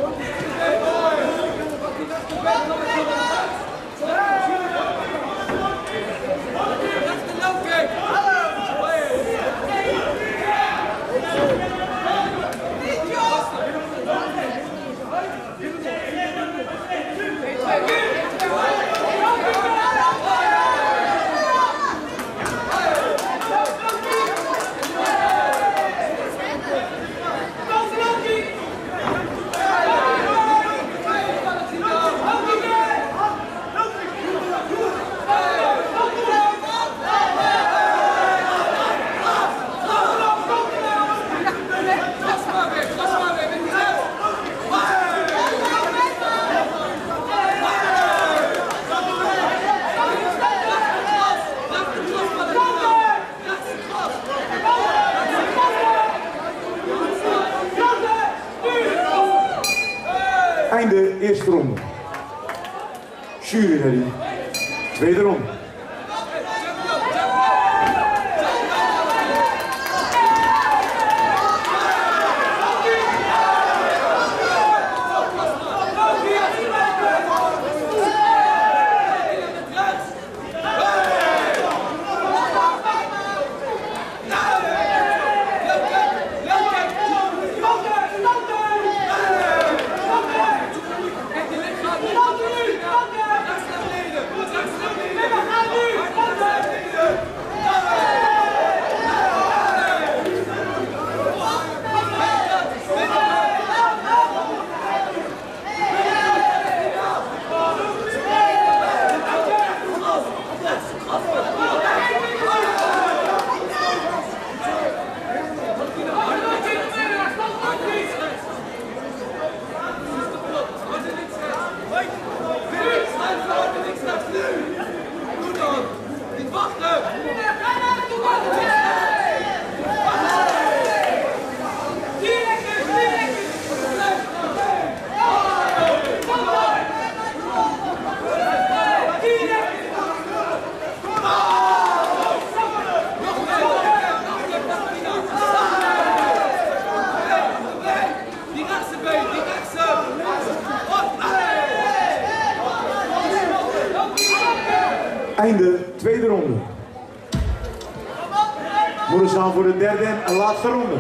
Einde eerste ronde. Jury ready. Tweede ronde. Einde tweede ronde. Moeten staan voor de derde en laatste ronde.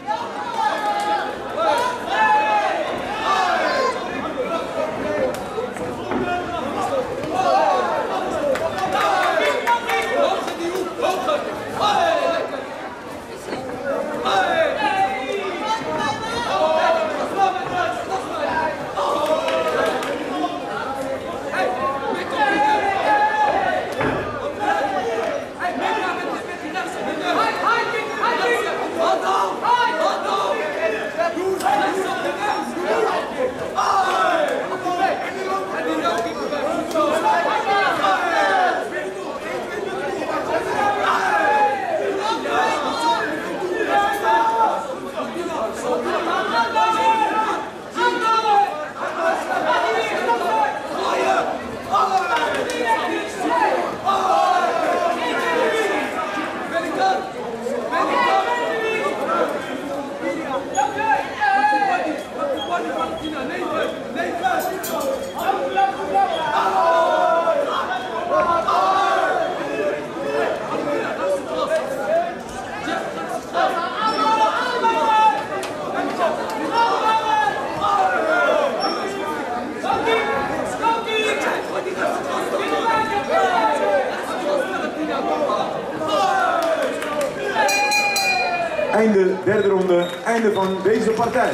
Einde derde ronde, einde van deze partij.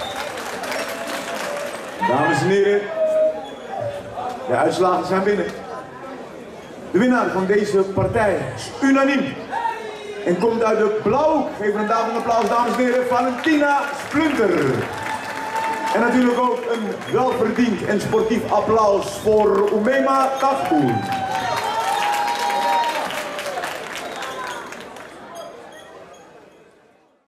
Dames en heren, de uitslagen zijn binnen. De winnaar van deze partij is unaniem en komt uit de blauw. Geef een dames een applaus, dames en heren, Valentina Splunter. En natuurlijk ook een welverdiend en sportief applaus voor Umema Kafkoen.